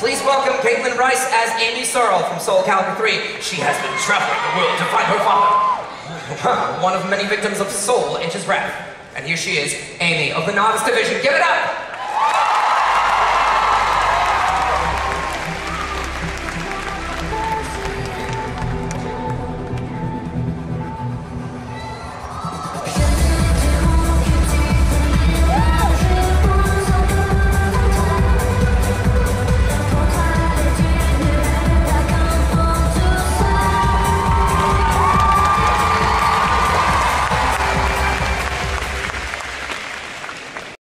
Please welcome Caitlin Rice as Amy Sorel from Soul Calibur 3. She has been traveling the world to find her father. One of many victims of Soul H's wrath. And here she is, Amy of the Novice Division. Give it up!